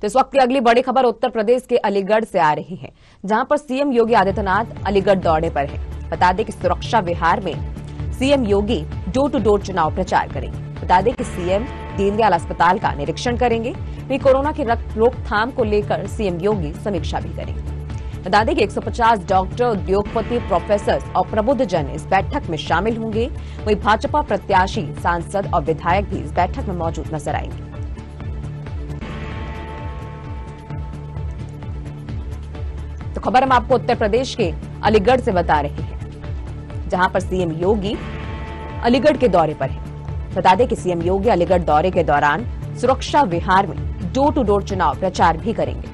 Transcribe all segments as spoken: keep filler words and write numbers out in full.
तो इस वक्त की अगली बड़ी खबर उत्तर प्रदेश के अलीगढ़ से आ रही है, जहां पर सीएम योगी आदित्यनाथ अलीगढ़ दौरे पर हैं। बता दें कि सुरक्षा विहार में CM Yogi door to door चुनाव प्रचार करेंगे। बता दें कि सीएम दीनदयाल अस्पताल का निरीक्षण करेंगे। वहीं कोरोना की रोकथाम को लेकर सीएम योगी समीक्षा भी करेंगे। बता दें कि एक सौ पचास डॉक्टर, उद्योगपति, प्रोफेसर और प्रबुद्धजन इस बैठक में शामिल होंगे। वहीं भाजपा प्रत्याशी, सांसद और विधायक भी इस बैठक में मौजूद नजर आएंगे। तो खबर हम आपको उत्तर प्रदेश के अलीगढ़ से बता रहे हैं, जहां पर सीएम योगी अलीगढ़ के दौरे पर हैं। बता दें कि सीएम योगी अलीगढ़ दौरे के दौरान सुरक्षा विहार में डोर टू डोर चुनाव प्रचार भी करेंगे।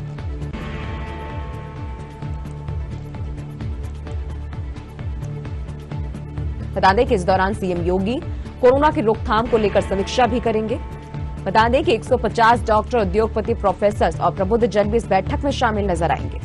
बता दें कि इस दौरान सीएम योगी कोरोना की रोकथाम को लेकर समीक्षा भी करेंगे। बता दें कि एक सौ पचास डॉक्टर, उद्योगपति, प्रोफेसर और प्रबुद्धजन भी इस बैठक में शामिल नजर आएंगे।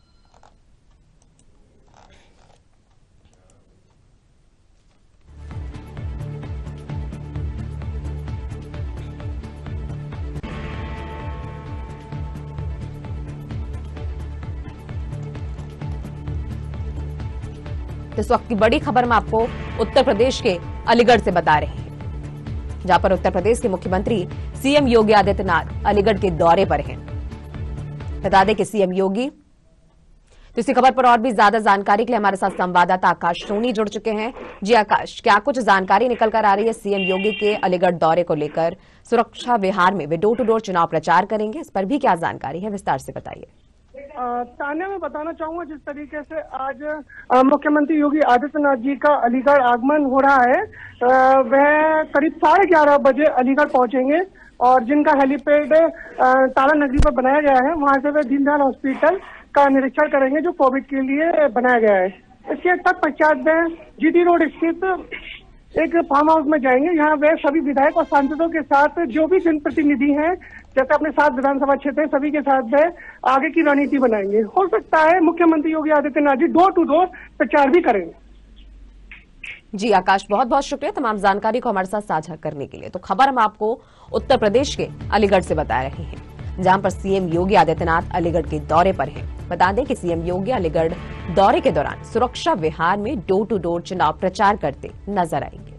इस वक्त की बड़ी खबर हम आपको उत्तर प्रदेश के अलीगढ़ से बता रहे हैं, जहां पर उत्तर प्रदेश के मुख्यमंत्री सीएम योगी आदित्यनाथ अलीगढ़ के दौरे पर हैं। बता दें कि सीएम योगी तो इसी खबर पर और भी ज्यादा जानकारी के लिए हमारे साथ संवाददाता आकाश सोनी जुड़ चुके हैं। जी आकाश, क्या कुछ जानकारी निकल कर आ रही है सीएम योगी के अलीगढ़ दौरे को लेकर? सुरक्षा विहार में वे डोर टू डोर चुनाव प्रचार करेंगे, इस पर भी क्या जानकारी है, विस्तार से बताइए। तान्या, मैं बताना चाहूंगा जिस तरीके से आज मुख्यमंत्री योगी आदित्यनाथ जी का अलीगढ़ आगमन हो रहा है, आ, वह करीब साढ़े ग्यारह बजे अलीगढ़ पहुंचेंगे और जिनका हेलीपैड ताला नगरी पर बनाया गया है, वहां से वे दीनदयाल हॉस्पिटल का निरीक्षण करेंगे जो कोविड के लिए बनाया गया है। इसके तत्पश्चात वे जीटी रोड स्थित एक फार्म हाउस में जाएंगे। यहाँ वे सभी विधायक और सांसदों के साथ जो भी जनप्रतिनिधि हैं, जैसे अपने सात विधानसभा क्षेत्र है, सभी के साथ वे आगे की रणनीति बनाएंगे। हो सकता है मुख्यमंत्री Yogi Adityanath ji door to door प्रचार भी करेंगे। जी आकाश, बहुत बहुत शुक्रिया तमाम जानकारी को हमारे साथ साझा करने के लिए। तो खबर हम आपको उत्तर प्रदेश के अलीगढ़ से बता रहे हैं, जहां पर सीएम योगी आदित्यनाथ अलीगढ़ के दौरे पर हैं। बता दें कि सीएम योगी अलीगढ़ दौरे के दौरान सुरक्षा विहार में डोर टू डोर चुनाव प्रचार करते नजर आएंगे।